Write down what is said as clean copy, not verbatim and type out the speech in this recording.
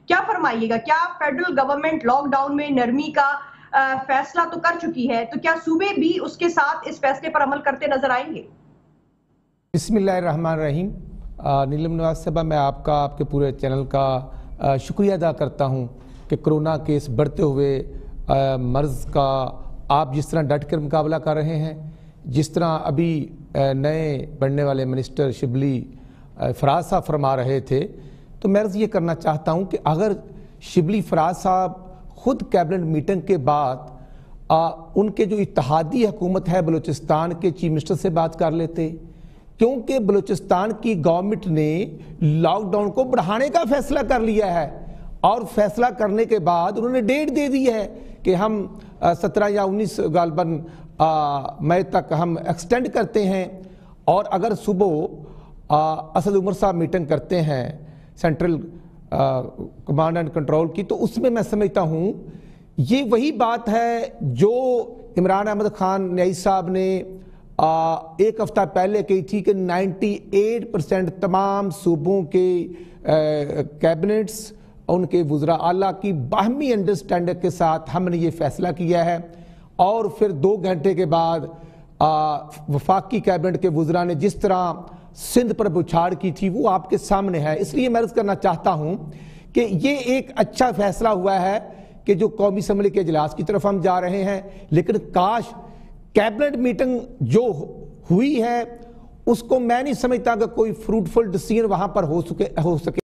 کیا فرمائیے گا؟ کیا فیڈرل گورنمنٹ لاک ڈاؤن میں نرمی کا فیصلہ تو کر چکی ہے، تو کیا صوبے بھی اس کے ساتھ اس فیصلے پر عمل کرتے نظر آئیں گے؟ بسم اللہ الرحمن الرحیم۔ نیلم نواز صاحبہ، میں آپ کے پورے چینل کا شکریہ ادا کرتا ہوں کہ کرونا کیس بڑھتے ہوئے مرض کا آپ جس طرح ڈٹ کر مقابلہ کر رہے ہیں، جس طرح ابھی نئے بڑھنے والے منسٹر شبلی فراز صاحب فرما رہے تھے، تو میں عرض یہ کرنا چاہتا ہوں کہ اگر شبلی فراز صاحب خود کیبنٹ میٹنگ کے بعد ان کے جو اتحادی حکومت ہے بلوچستان کے چیف منسٹر سے بات کر لیتے، کیونکہ بلوچستان کی گورنمنٹ نے لاک ڈاؤن کو بڑھانے کا فیصلہ کر لیا ہے، اور فیصلہ کرنے کے بعد انہوں نے ڈیٹ دے دی ہے کہ ہم 17 یا 19 غالباً مئی تک ہم ایکسٹینڈ کرتے ہیں۔ اور اگر صبح اسد عمر صاحب میٹنگ کرتے ہیں سینٹرل کمانڈ اینڈ کنٹرول کی، تو اس میں سمجھتا ہوں یہ وہی بات ہے جو عمران احمد خان نیائی صاحب نے ایک ہفتہ پہلے کہی تھی کہ 98% تمام صوبوں کے کیبنٹس، ان کے وزراء اعلیٰ کی باہمی انڈرسٹینڈنگ کے ساتھ ہم نے یہ فیصلہ کیا ہے، اور پھر 2 گھنٹے کے بعد وفاقی کیبنٹ کے وزراء نے جس طرح سندھ پر بچھاڑ کی تھی وہ آپ کے سامنے ہے۔ اس لیے میں عرض کرنا چاہتا ہوں کہ یہ ایک اچھا فیصلہ ہوا ہے کہ جو قومی اسمبلی کے اجلاس کی طرف ہم جا رہے ہیں، لیکن کاش کیبنٹ میٹنگ جو ہوئی ہے اس کو میں نہیں سمجھتا کہ کوئی فروٹفل ڈیسیژن وہاں پر ہو سکے۔